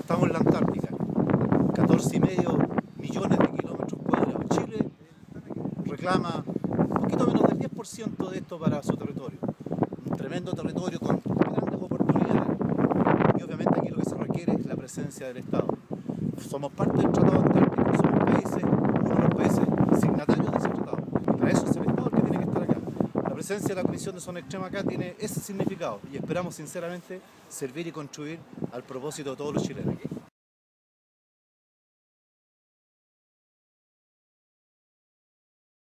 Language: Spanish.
Estamos en la Antártica, 14,5 millones de kilómetros cuadrados. Chile reclama un poquito menos del 10% de esto para su territorio. Un tremendo territorio con grandes oportunidades. Y obviamente aquí lo que se requiere es la presencia del Estado. Somos parte del Tratado Antártico, somos uno de los países signatarios de ese tratado. Y para eso es el Estado el que tiene que estar acá. La presencia de la Comisión de Zona Extrema acá tiene ese significado y esperamos sinceramente servir y contribuir al propósito de todos los chilenos.